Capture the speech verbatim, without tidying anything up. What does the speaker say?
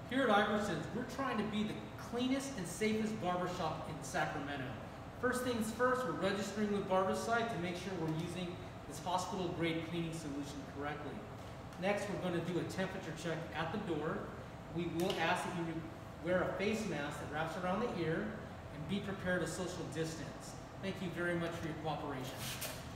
Here at Iverson's, we're trying to be the cleanest and safest barbershop in Sacramento. First things first, we're registering with Barbicide to make sure we're using this hospital-grade cleaning solution correctly. Next, we're going to do a temperature check at the door. We will ask that you wear a face mask that wraps around the ear and be prepared to social distance. Thank you very much for your cooperation.